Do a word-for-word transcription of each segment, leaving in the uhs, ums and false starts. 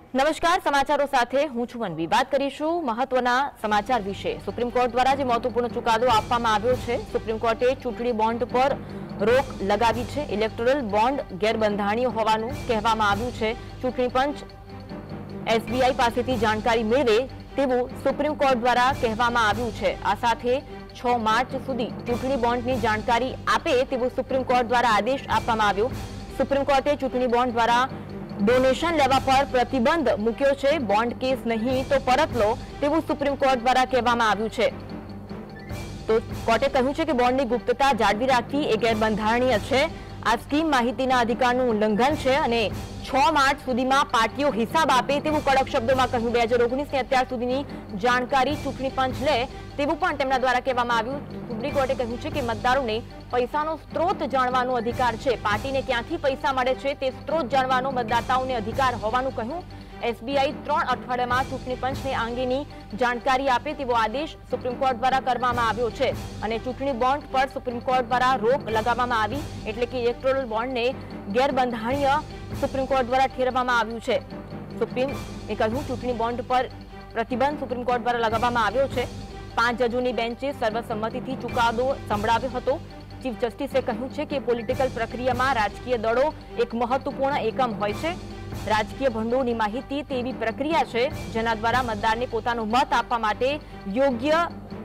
નમસ્કાર, સમાચારો સાથે હું છું મનવી। વાત કરીશું મહત્વના સમાચાર વિશે। સુપ્રીમ કોર્ટ દ્વારા જે મહત્વપૂર્ણ ચુકાદો આપવામાં આવ્યો છે, સુપ્રીમ કોર્ટે ચૂંટણી બોન્ડ પર રોક લગાવી છે। ઇલેક્ટોરલ બોન્ડ ગેરબંધારણીય હોવાનું કહેવામાં આવ્યું છે। ચૂંટણી પંચ એસબીઆઈ પાસેથી જાણકારી મેળવે તેવું સુપ્રીમ કોર્ટ દ્વારા કહેવામાં આવ્યું છે। આ સાથે છ માર્ચ સુધી ચૂંટણી બોન્ડની જાણકારી આપે તેવું સુપ્રીમ કોર્ટ દ્વારા આદેશ આપવામાં આવ્યો। સુપ્રીમ કોર્ટે ચૂંટણી બોન્ડ દ્વારા ડોનેશન લેવા પર પ્રતિબંધ મૂક્યો છે। બોન્ડ કેસ નહીં તો પરત લો તેવું સુપ્રીમ કોર્ટ દ્વારા કહેવામાં આવ્યું છે। તો કોર્ટે કહ્યું છે કે બોન્ડની ગુપ્તતા જાળવી રાખવી એ ગેરબંધારણીય છે। આ સ્કીમ માહિતીના અધિકારનું ઉલ્લંઘન છે અને છ માર્ચ સુધીમાં પાર્ટીઓ હિસાબ આપે તેવું કડક શબ્દોમાં કહ્યું। બે હજાર ઓગણીસ ની અત્યાર સુધીની જાણકારી ચૂંટણી પંચ લે તેવું પણ તેમના દ્વારા કહેવામાં આવ્યું। સુપ્રીમ કોર્ટે કહ્યું છે કે મતદારોને પૈસાનો સ્ત્રોત જાણવાનો અધિકાર છે। પાર્ટીને ક્યાંથી પૈસા મળે છે તે સ્ત્રોત જાણવાનો મતદાતાઓને અધિકાર હોવાનું કહ્યું। એસબીઆઈ ત્રણ અઠવાડિયામાં ચૂંટણી પંચને આ અંગેની જાણકારી આપે તેવો આદેશ સુપ્રીમ કોર્ટ દ્વારા કરવામાં આવ્યો છે અને ચૂંટણી બોન્ડ પર સુપ્રીમ કોર્ટ દ્વારા રોક લગાવવામાં આવી, એટલે કે ઇલેક્ટોરલ બોન્ડને ગેરબંધારણીય સુપ્રીમ કોર્ટ દ્વારા ઠેરવવામાં આવ્યું છે। સુપ્રીમે કહ્યું ચૂંટણી બોન્ડ પર પ્રતિબંધ સુપ્રીમ કોર્ટ દ્વારા લગાવવામાં આવ્યો છે। પાંચ જજોની બેન્ચે સર્વસંમતિથી ચુકાદો સંભળાવ્યો હતો। ચીફ જસ્ટિસે કહ્યું છે કે પોલિટિકલ પ્રક્રિયામાં રાજકીય દળો એક મહત્વપૂર્ણ એકમ હોય છે। રાજકીય ભંડોળની માહિતી તેવી પ્રક્રિયા છે જેના દ્વારા મતદારને પોતાનો મત આપવા માટે યોગ્ય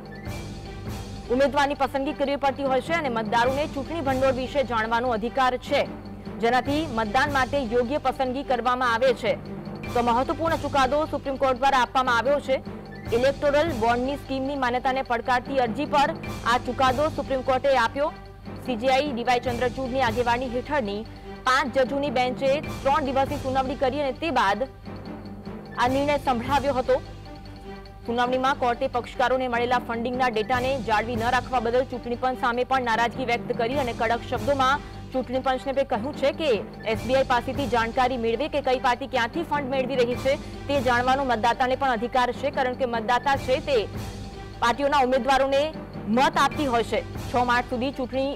ઉમેદવારની પસંદગી કરવી પડતી હોય છે અને મતદારોને ચૂંટણી ભંડોળ વિશે જાણવાનો અધિકાર છે, જેનાથી મતદાન માટે યોગ્ય પસંદગી કરવામાં આવે છે। તો મહત્વપૂર્ણ ચુકાદો સુપ્રીમ કોર્ટ દ્વારા આપવામાં આવ્યો છે। ઇલેક્ટોરલ બોન્ડની સ્કીમની માન્યતાને પડકારતી અરજી પર આ ચુકાદો સુપ્રીમ કોર્ટે આપ્યો। સીજેઆઈ ડીવાય ચંદ્રચૂડની આગેવાની હેઠળની પાંચ જજોની બેન્ચે ત્રણ દિવસની સુનાવણી કરી અને તે બાદ આ નિર્ણય સંભળાવ્યો હતો। સુનાવણીમાં કોર્ટે પક્ષકારોને મળેલા ફંડિંગના ડેટાને જાળવી ન રાખવા બદલ ચૂંટણી પંચ સામે પણ નારાજગી વ્યક્ત કરી અને કડક શબ્દોમાં ચૂંટણી પંચને કહ્યું છે કે એસબીઆઈ પાસેથી જાણકારી મેળવે કે કઈ પાર્ટી ક્યાંથી ફંડ મેળવી રહી છે તે જાણવાનો મતદાતાને પણ અધિકાર છે, કારણ કે મતદાતા છે તે પાર્ટીઓના ઉમેદવારોને મત આપતી હોય છે। છ માર્ચ સુધી ચૂંટણી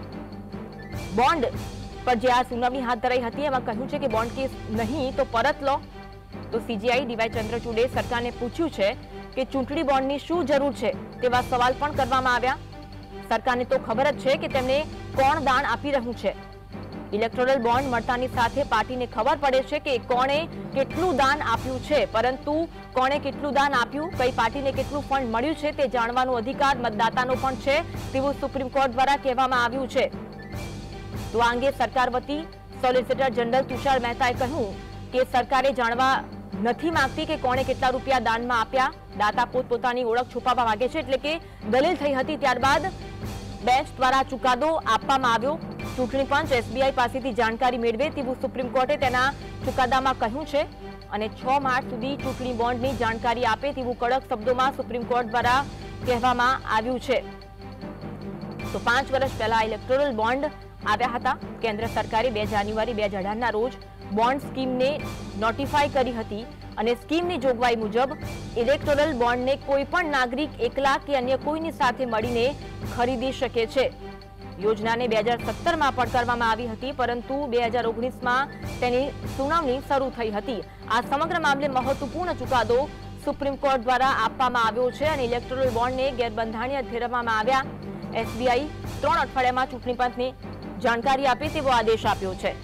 બોન્ડ પર જે આ સુનાવણી હાથ ધરાઈ હતી એમાં કહ્યું છે કે બોન્ડ કેસ નહીં તો પરત લો। તો સીજીઆઈ ડીવાય ચંદ્રચૂડે સરકારને પૂછ્યું છે કે ચૂંટણી બોન્ડની શું જરૂર છે તેવા સવાલ પણ કરવામાં આવ્યા। સરકારને તો ખબર જ છે કે તેમને કોણ દાન આપી રહ્યું છે। ઇલેક્ટોરલ બોન્ડ મળતાની સાથે પાર્ટીને ખબર પડે છે કે કોણે કેટલું દાન આપ્યું છે, પરંતુ કોણે કેટલું દાન આપ્યું, કઈ પાર્ટીને કેટલું ફંડ મળ્યું છે તે જાણવાનો અધિકાર મતદાતાનો પણ છે તેવું સુપ્રીમ કોર્ટ દ્વારા કહેવામાં આવ્યું છે। તો આ અંગે સરકાર વતી સોલિસિટર જનરલ તુષાર મહેતાએ કહ્યું કે સરકારે જાણવા નથી માંગતી કે કોણે કેટલા રૂપિયા દાનમાં આપ્યા। દાતા પોતપોતાની ઓળખ છુપાવવા માંગે છે, એટલે કે દલીલ થઈ હતી ત્યારબાદ બેન્ચ દ્વારા ચુકાદો આપવામાં આવ્યો। ચૂંટણી પંચ એસબીઆઈ પાસેથી જાણકારી મેળવે તેવું સુપ્રીમ કોર્ટે તેના ચુકાદામાં કહ્યું છે અને છ માર્ચ સુધી ચૂંટણી બોન્ડની જાણકારી આપે તેવું કડક શબ્દોમાં સુપ્રીમ કોર્ટ દ્વારા કહેવામાં આવ્યું છે। તો પાંચ વર્ષ પહેલા ઇલેક્ટોરલ બોન્ડ આવ્યા હતા। કેન્દ્ર સરકારે બે જાન્યુઆરી બે હજાર અઢારના રોજ બોન્ડ સ્કીમને નોટિફાઈ કરી હતી અને સ્કીમની જોગવાઈ મુજબ ઇલેક્ટોરલ બોન્ડને કોઈ પણ નાગરિક એકલા કે અન્ય કોઈની સાથે મળીને ખરીદી શકે છે। યોજનાને બે હજાર સત્તરમાં પણ કરવામાં આવી હતી, પરંતુ બે હજાર ઓગણીસમાં તેની સુનાવણી શરૂ થઈ હતી। આ સમગ્ર મામલે મહત્વપૂર્ણ ચુકાદો સુપ્રીમ કોર્ટ દ્વારા આપવામાં આવ્યો છે અને ઇલેક્ટોરલ બોન્ડને ગેરબંધારણીય ઠેરવવામાં આવ્યા। એસબીઆઈ ત્રણ અઠવાડિયામાં ચૂંટણી પંચને જાણકારી આપે તેવો આદેશ આપ્યો છે।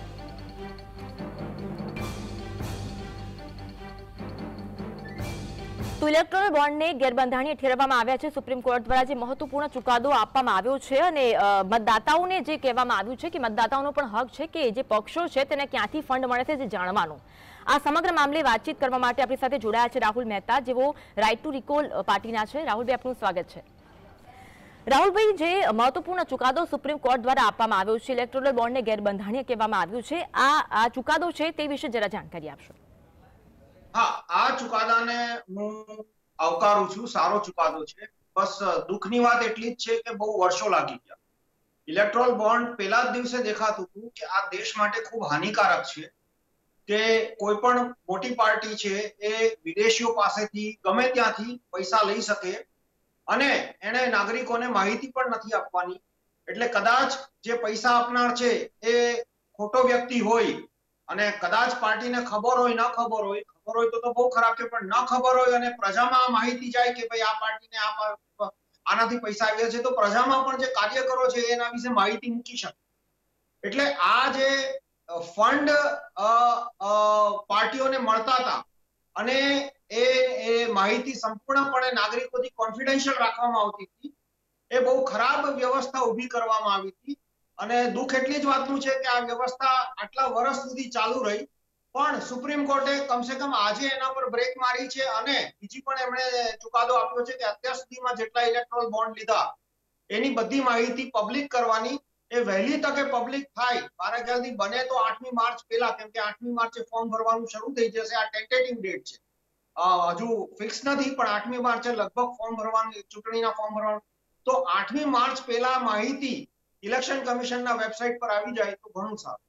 તો ઇલેક્ટોરલ બોન્ડને ગેરબંધારણીય ઠેરવવામાં આવ્યા છે। સુપ્રીમ કોર્ટ દ્વારા જે મહત્વપૂર્ણ ચુકાદો આપવામાં આવ્યો છે અને મતદાતાઓને જે કહેવામાં આવ્યું છે કે મતદાતાઓનો પણ હક છે કે જે પક્ષો છે તેને ક્યાંથી ફંડ મળે છે તે જાણવાનું। આ સમગ્ર મામલે વાતચીત કરવા માટે આપણી સાથે જોડાયા છે રાહુલ મહેતા, જેઓ રાઇટ ટુ રિકોલ પાર્ટીના છે। રાહુલભાઈ, આપનું સ્વાગત છે। રાહુલભાઈ, જે મહત્વપૂર્ણ ચુકાદો સુપ્રીમ કોર્ટ દ્વારા આપવામાં આવ્યો છે, ઇલેક્ટોરલ બોન્ડને ગેરબંધારણીય કહેવામાં આવ્યું છે, આ આ ચુકાદો છે તે વિશે જરા જાણકારી આપશો। હા, આ ચુકાદાને હું આવકારું છું। સારો ચુકાદો છે। બસ દુઃખની વાત એટલી જ છે કે બહુ વર્ષો લાગી ગયા। ઇલેક્ટોરલ બોન્ડ પહેલા જ દિવસે દેખાતું હતું કે આ દેશ માટે ખૂબ હાનિકારક છે કે કોઈ પણ મોટી પાર્ટી છે એ વિદેશીઓ પાસેથી ગમે ત્યાંથી પૈસા લઈ શકે અને એને નાગરિકોને માહિતી પણ નથી આપવાની। એટલે કદાચ જે પૈસા આપનાર છે એ ખોટો વ્યક્તિ હોય અને કદાચ પાર્ટીને ખબર હોય ન ખબર હોય, ખબર હોય તો તો બહુ ખરાબ છે, પણ ન ખબર હોય અને પ્રજામાં આ માહિતી જાય કે ભાઈ આ પાર્ટીને આ આનાથી પૈસા આવ્યા છે, તો પ્રજામાં પણ જે કાર્યકરો છે એના વિશે માહિતી મૂકી શકે. એટલે આ જે ફંડ પાર્ટીઓને મળતા હતા અને એ એ માહિતી સંપૂર્ણપણે નાગરિકોથી કોન્ફિડેન્શિયલ રાખવામાં આવતી હતી, એ બહુ ખરાબ વ્યવસ્થા ઊભી કરવામાં આવી હતી. અને દુઃખ એટલી જ વાતનું છે કે આ વ્યવસ્થા આટલા વર્ષ સુધી ચાલુ રહી, પણ સુપ્રીમ કોર્ટે કમસે કમ આજે એના પર બ્રેક મારી છે અને બીજી પણ એમણે ચુકાદો આપ્યો છે કે અત્યાર સુધીમાં જેટલા ઇલેક્ટ્રોલ બોન્ડ લીધા એની બધી માહિતી પબ્લિક કરવાની, એ વહેલી તકે પબ્લિક થાય. મારા ખ્યાલથી બને તો આઠમી માર્ચ પહેલા, કેમ કે આઠમી માર્ચે ફોર્મ ભરવાનું શરૂ થઈ જશે. આ ટેન્ટેટિવ ડેટ છે, હજુ ફિક્સ નથી, પણ આઠમી માર્ચે લગભગ ફોર્મ ભરવાનું, ચૂંટણીના ફોર્મ ભરવાનું. તો આઠમી માર્ચ પહેલા માહિતી ઇલેક્શન કમિશનના વેબસાઇટ પર આવી જાય તો ઘણું સારું.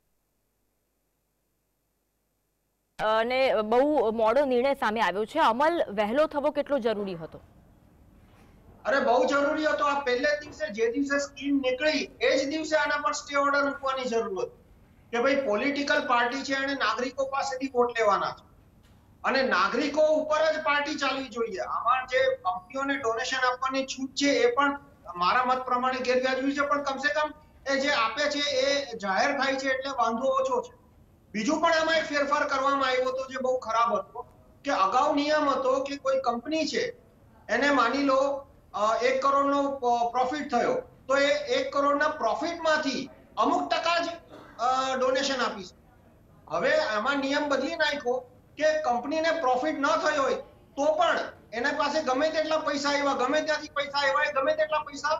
અને બહુ મોડો નિર્ણય સામે આવ્યો છે, અમલ વહેલો થવો કેટલો જરૂરી હતો? અરે બહુ જરૂરી હતો. આ પહેલે દિવસે જે દિવસે સ્કીમ નીકળી એ જ દિવસે આના પર સ્ટે ઓર્ડર મૂકવાની જરૂર હતી કે ભાઈ પોલિટિકલ પાર્ટી છે અને નાગરિકો પાસેથી વોટ લેવાના છે અને નાગરિકો ઉપર જ પાર્ટી ચાલવી જોઈએ. આમાં જે કંપનીઓને ડોનેશન આપવાની છૂટ છે એ પણ મારા મત પ્રમાણે ગેરવ્યાજબી છે, પણ કમસે કમ એ જે આપે છે એ જાહેર થાય છે એટલે વાંધો ઓછો છે. બીજું પણ આમાં એક ફેરફાર કરવામાં આવ્યો હતો જે બહુ ખરાબ હતો કે અગાઉ નિયમ હતો કે કોઈ કંપની છે એને માની લો એક કરોડનો પ્રોફિટ થયો તો એ એક કરોડના પ્રોફિટમાંથી અમુક ટકા જ ડોનેશન આપી શકે. હવે આમાં નિયમ બદલી નાખ્યો કે કંપનીને પ્રોફિટ ન થયો હોય તો પણ એના પાસે ગમે તેટલા પૈસા આવ્યા, ગમે ત્યાંથી પૈસા આવ્યા, ગમે તેટલા પૈસા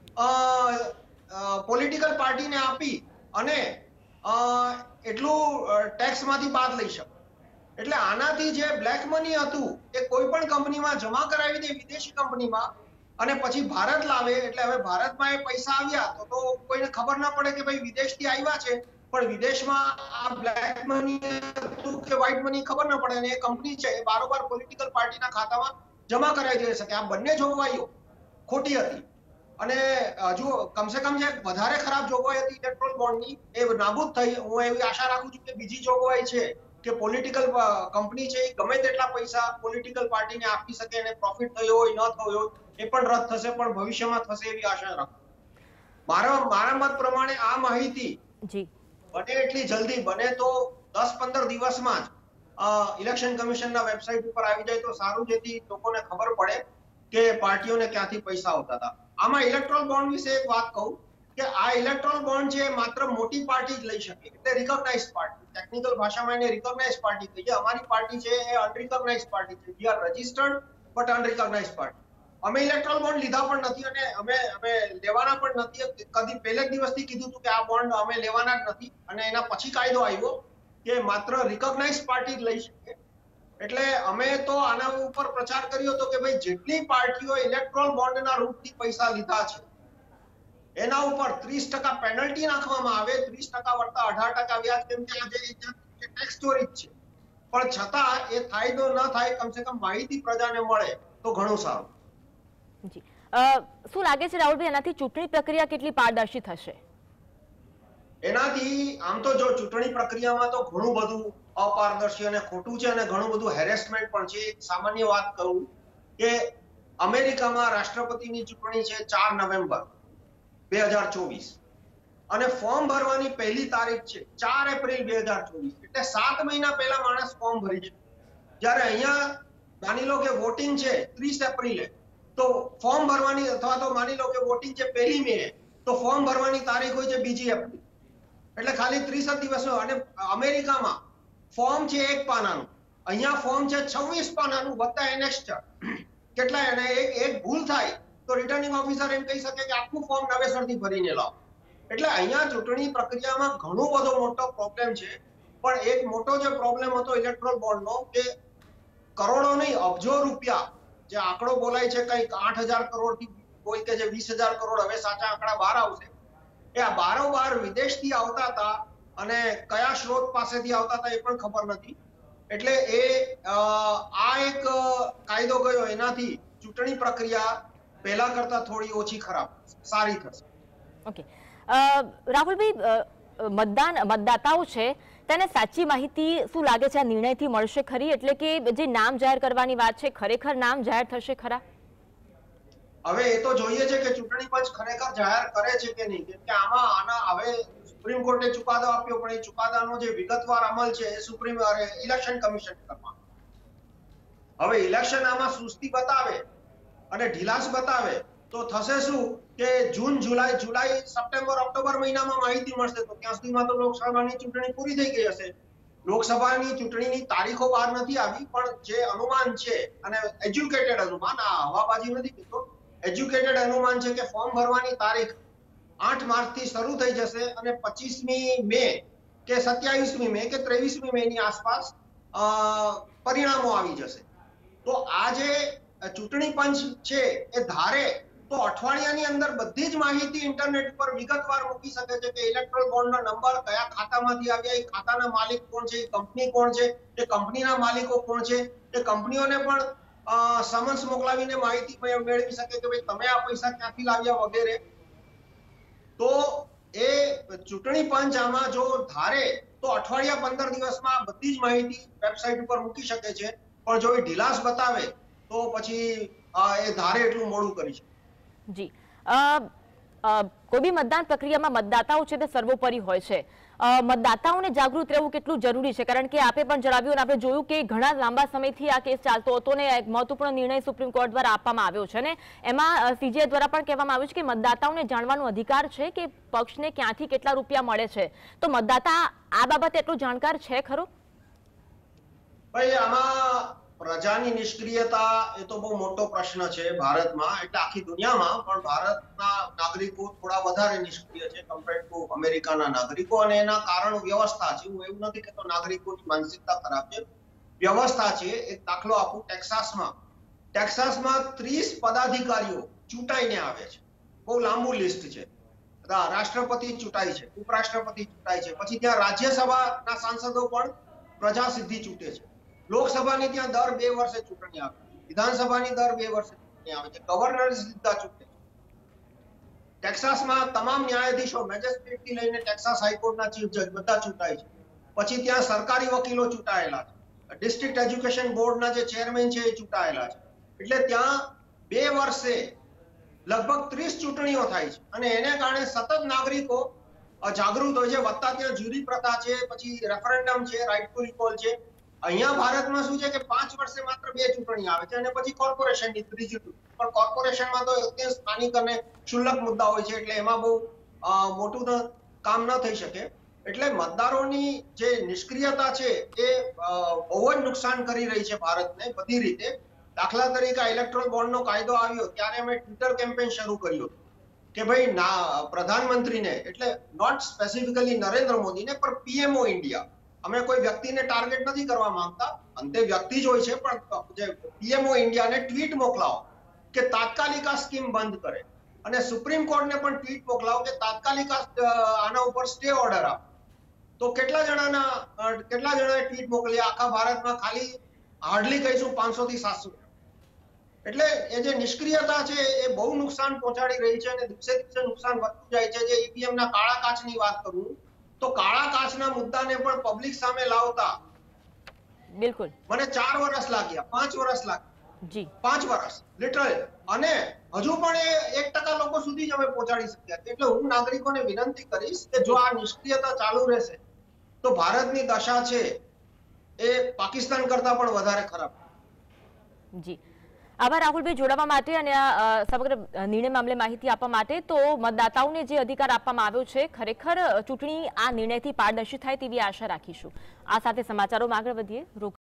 પોલિટિકલ પાર્ટીને આપી અને એટલું ટેક્સમાંથી બાદ લઈ શકે. એટલે આનાથી જે બ્લેક મની હતું એ કોઈ પણ કંપનીમાં જમા કરાવી દે વિદેશી કંપનીમાં અને પછી ભારત લાવે, એટલે હવે ભારતમાં એ પૈસા આવ્યા તો તો કોઈને ખબર ના પડે કે ભાઈ વિદેશથી આવ્યા છે, પણ વિદેશમાં આ બ્લેક મની હતું કે વ્હાઇટ મની ખબર ના પડે અને એ કંપની છે એ બારોબાર પોલિટિકલ પાર્ટીના ખાતામાં જમા કરાવી દઈ શકે. આ બંને જોગવાઈઓ ખોટી હતી અને હજુ કમસે કમ જે વધારે ખરાબ જોગવાઈ હતી ઇલેક્ટ્રોલ બોન્ડની એ નાબૂદ થઈ. હું એવી આશા રાખું છું કે બીજી જોગવાઈ છે કે પોલિટિકલ કંપની છે એ ગમે તેટલા પૈસા પોલિટિકલ પાર્ટીને આપી શકે અને પ્રોફિટ થયો હોય ન થયો હોય એ પણ રદ થશે, પણ ભવિષ્યમાં થશે એવી આશા રાખું. મારા મારા મત પ્રમાણે આ માહિતી જી બને એટલી જલ્દી, બને તો દસ પંદર દિવસમાં જ ઇલેક્શન કમિશનના વેબસાઇટ ઉપર આવી જાય તો સારું, જેથી લોકોને ખબર પડે કે પાર્ટીઓને ક્યાંથી પૈસા આવતા હતા. આમાં ઇલેક્ટ્રોલ બોન્ડ વિશે એક વાત કહું કે આ ઇલેક્ટ્રોલ બોન્ડ છે માત્ર મોટી પાર્ટી જ લઈ શકે, એટલે રિકોગ્નાઇઝ પાર્ટી, ટેકનિકલ ભાષામાં એને રિકોગ્નાઇઝ પાર્ટી કહીએ. અમારી પાર્ટી છે એ અનરિકોગ્નાઇઝ પાર્ટી છે. We are registered but unrecognise party. અમે ઇલેક્ટ્રોલ બોન્ડ લીધા પણ નથી અને અમે અમે લેવાના પણ નથી. કદી પહેલે જ દિવસથી કીધું હતું કે આ બોન્ડ અમે લેવાના જ નથી અને એના પછી કાયદો આવ્યો કે માત્ર રિકોગ્નાઇઝ પાર્ટી જ લઈ શકે. એટલે અમે તો આના ઉપર પ્રચાર કર્યો હતો કે ભાઈ જેટલી પાર્ટીઓ ઇલેક્ટ્રોલ બોન્ડના રૂપથી પૈસા લીધા છે એના ઉપર ત્રીસ ટકા પેનલ્ટી નાખવામાં આવે, ત્રીસ ટકા વત્તા અઢાર ટકા વ્યાજ, કેમ કે આજે ટેક્સ ચોરી જ છે. પણ છતાં એ થાય તો ન થાય, કમસે કમ માહિતી પ્રજાને મળે તો ઘણું સારું. જી શું લાગે છે રાહુલભાઈ, એનાથી ચૂંટણી પ્રક્રિયા કેટલી પારદર્શી થશે? એનાથી આમ તો જો ચૂંટણી પ્રક્રિયામાં તો ઘણું બધું અપારદર્શી અને ખોટું છે અને ઘણું બધું હેરેસમેન્ટ પણ છે. એક સામાન્ય વાત કરું કે અમેરિકામાં રાષ્ટ્રપતિની ચૂંટણી છે ચાર નવેમ્બર બે હજાર ચોવીસ અને ફોર્મ ભરવાની પહેલી તારીખ છે ચાર એપ્રિલ બે હજાર ચોવીસ, એટલે સાત મહિના પહેલા માણસ ફોર્મ ભરી છે. જ્યારે અહીંયા માની લો કે વોટિંગ છે ત્રીસ એપ્રિલે, તો ફોર્મ ભરવાની અથવા તો માની લો કે વોટિંગ છે પહેલી મે, તો ફોર્મ ભરવાની તારીખ હોય છે બીજી એપ્રિલ, એટલે ખાલી ત્રીસ જ દિવસનો. અને અમેરિકામાં ફોર્મ છે એક પાનાનું, અહીંયા ફોર્મ છે છવ્વીસ પાનાનું વત્તા એનેક્સ્ટર. કેટલા એને એક એક ભૂલ થાય તો રિટર્નિંગ ઓફિસર એમ કહી શકે કે આખું ફોર્મ નવેસરથી ભરીને લાવો. એટલે અહીંયા ચૂંટણી પ્રક્રિયામાં ઘણો બધો મોટો પ્રોબ્લેમ છે. પણ એક મોટો જે પ્રોબ્લેમ હતો ઇલેક્ટ્રોલ બોન્ડનો કે કરોડો નહીં અબજો રૂપિયા જે આંકડો બોલાય છે કંઈક આઠ હજાર કરોડ થી કોઈ કે જે વીસ હજાર કરોડ, હવે સાચા આંકડા બહાર આવશે, એ આ બારોબાર વિદેશથી આવતા હતા અને કયા સ્ત્રોત પાસેથી આવતા હતા એ પણ ખબર નથી. એટલે એ આ એક કાયદો ગયો, એનાથી ચૂંટણી પ્રક્રિયા પહેલા કરતા થોડી ઓછી ખરાબ સારી થશે. ઓકે રાહુલભાઈ, મતદાન મતદાતાઓ છે તેને સાચી માહિતી શું લાગે છે આ નિર્ણયથી મળશે ખરી? એટલે કે જે નામ જાહેર કરવાની વાત છે, ખરેખર નામ જાહેર થશે ખરા? હવે એ તો જોઈએ છે કે ચૂંટણી પંચ ખરેખર જાહેર કરે છે કે નહીં, કેમ કે આમાં આના હવે સુપ્રીમ કોર્ટે ચુકાદો આપ્યો, પણ એ ચુકાદાનો જે વિગતવાર અમલ છે એ સુપ્રીમ ઇલેક્શન કમિશન કરવાનો. હવે ઇલેક્શન આમાં સુસ્તી બતાવે અને ઢીલાસ બતાવે તો થશે શું કે જૂન જુલાઈ જુલાઈ સપ્ટેમ્બર ઓક્ટોબર મહિનામાં માહિતી મળશે, તો ત્યાં સુધીમાં તો લોકસભાની ચૂંટણી પૂરી થઈ ગઈ હશે. લોકસભાની ચૂંટણીની તારીખો બહાર નથી આવી, પણ જે અનુમાન છે, અને એજ્યુકેટેડ અનુમાન, આ હવાબાજી નથી કીધો, એજ્યુકેટેડ અનુમાન છે કે ફોર્મ ભરવાની તારીખ આઠ માર્ચ થી શરૂ થઈ જશે અને પચીસમી મે કે સત્યાવીસમી મે કે ત્રેવીસમી મે ની આસપાસ પરિણામો આવી જશે. તો આ જે ચૂંટણી પંચ છે એ ધારે તો અઠવાડિયાની અંદર બધી જ માહિતી ઇન્ટરનેટ પર વિગતવાર મૂકી શકે છે કે ઇલેક્ટ્રોલ બોન્ડનો નંબર કયા ખાતામાંથી આવ્યા, એ ખાતાના માલિક કોણ છે, કંપની કોણ છે, એ કંપનીના માલિકો કોણ છે, એ કંપનીઓને પણ સમન્સ મોકલાવીને માહિતી મેળવી શકે કે ભાઈ તમે આ પૈસા ક્યાંથી લાવ્યા વગેરે. તો એ ચૂંટણી પંચ આમાં જો ધારે તો અઠવાડિયા પંદર દિવસમાં બધી જ માહિતી વેબસાઇટ ઉપર મૂકી શકે છે, પણ જો એ ઢીલાસ બતાવે તો પછી એ ધારે એટલું મોડું કરી શકે. જી, કોઈ બી મતદાન પ્રક્રિયામાં મતદાતાઓ છે તે સર્વોપરી હોય છે. મતદાતાઓને જાગૃત રહેવું કેટલું જરૂરી છે? કારણ કે આપે પણ જણાવ્યું અને આપણે જોયું કે ઘણા લાંબા સમયથી આ કેસ ચાલતો હતો ને એક મહત્વપૂર્ણ નિર્ણય સુપ્રીમ કોર્ટ દ્વારા આપવામાં આવ્યો છે, ને એમાં સીજે દ્વારા પણ કહેવામાં આવ્યું છે કે મતદાતાઓને જાણવાનો અધિકાર છે કે પક્ષને ક્યાંથી કેટલા રૂપિયા મળે છે. તો મતદાતા આ બાબતે એટલું જાણકાર છે ખરો? ભાઈ, આમાં પ્રજાની નિષ્ક્રિયતા એ તો બહુ મોટો પ્રશ્ન છે ભારતમાં, એટલે આખી દુનિયામાં, પણ ભારતના નાગરિકો થોડા વધારે નિષ્ક્રિય છે કમ્પેર ટુ અમેરિકાના નાગરિકો, અને એના કારણ વ્યવસ્થા છે. હું એવું નથી કહેતો નાગરિકોની માનસિકતા ખરાબ છે, વ્યવસ્થા છે. એક દાખલો આપું, ટેક્સાસમાં ટેક્સાસમાં ત્રીસ પદાધિકારીઓ ચૂંટાઈને આવે છે. બહુ લાંબુ લિસ્ટ છે. રાષ્ટ્રપતિ ચૂંટાય છે, ઉપરાષ્ટ્રપતિ ચૂંટાય છે, પછી ત્યાં રાજ્યસભાના સાંસદો પણ પ્રજા સિદ્ધિ ચૂંટે છે. લોકસભાની ત્યાં દર બે વર્ષે ચૂંટણી આવે છે, વિધાનસભાની દર બે વર્ષે ચૂંટણી આવે છે, ગવર્નર સીધા ચૂંટે છે. ટેક્સાસમાં તમામ ન્યાયાધીશો, મેજિસ્ટ્રેટ થી લઈને ટેક્સાસ હાઈકોર્ટના ચીફ જજ બધા ચૂંટાય છે. પછી ત્યાં સરકારી વકીલો ચૂંટાયેલા છે, ડિસ્ટ્રિક્ટ એજ્યુકેશન બોર્ડના જે ચેરમેન છે એ ચૂંટાયેલા છે. એટલે ત્યાં બે વર્ષે લગભગ ત્રીસ ચૂંટણીઓ થાય છે, અને એને કારણે સતત નાગરિકો જાગૃત હોય છે. વધતા ત્યાં જ્યુરી પ્રથા છે, પછી રેફરન્ડમ છે, રાઇટ ટુ રિકોલ છે. અહીંયા ભારતમાં શું છે કે પાંચ વર્ષે માત્ર બે ચૂંટણી આવે છે, અને પછી કોર્પોરેશનની ત્રીજી ચૂંટણી. પણ કોર્પોરેશનમાં તો અત્યંત સ્થાનિક અને ક્ષુલ્લક મુદ્દા હોય છે, એટલે એમાં બહુ મોટું કામ ન થઈ શકે. એટલે મતદારોની જે નિષ્ક્રિયતા છે એ બહુ જ નુકસાન કરી રહી છે ભારતને બધી રીતે. દાખલા તરીકે ઇલેક્ટ્રોલ બોન્ડનો કાયદો આવ્યો ત્યારે અમે ટ્વિટર કેમ્પેન શરૂ કર્યું કે ભાઈ ના પ્રધાનમંત્રીને, એટલે નોટ સ્પેસિફિકલી નરેન્દ્ર મોદીને, પણ પીએમઓ ઇન્ડિયા, અમે કોઈ વ્યક્તિને ટાર્ગેટ નથી કરવા માંગતા, અંતે વ્યક્તિ જ હોય છે, પણ જે પીએમઓ ઇન્ડિયાને ટ્વીટ મોકલાવો કે તાત્કાલિક આ સ્કીમ બંધ કરે, અને સુપ્રીમ કોર્ટને પણ ટ્વીટ મોકલાવો કે તાત્કાલિક આના ઉપર સ્ટે ઓર્ડર આપો. તો કેટલા જણાના કેટલા જણાએ ટ્વીટ મોકલ્યા? આખા ભારતમાં ખાલી હાર્ડલી કહીશું પાંચસો થી સાતસો. એટલે એ જે નિષ્ક્રિયતા છે એ બહુ નુકસાન પહોંચાડી રહી છે, અને દિવસે દિવસે નુકસાન વધતું જાય છે. જે ઈવીએમ ના કાળા કાચની વાત કરું તો કાળા કાચના મુદ્દાને પણ પબ્લિક સામે લાવતા બિલકુલ મને ચાર વર્ષ લાગ્યા, પાંચ વર્ષ લાગ્યા. જી, પાંચ વર્ષ લિટરલી. અને હજુ પણ એ એક ટકા લોકો સુધી જ અમે પહોંચાડી શક્યા. એટલે હું નાગરિકોને વિનંતી કરીશ કે જો આ નિષ્ક્રિયતા ચાલુ રહેશે તો ભારતની દશા છે એ પાકિસ્તાન કરતા પણ વધારે ખરાબ. જી, આભાર રાહુલભાઈ જોડાવા માટે અને આ સમગ્ર નિર્ણય મામલે માહિતી આપવા માટે. તો મતદાતાઓને જે અધિકાર આપવામાં આવ્યો છે, ખરેખર ચૂંટણી આ નિર્ણયથી પારદર્શી થાય તેવી આશા રાખીશું. આ સાથે સમાચારોમાં આગળ વધીએ.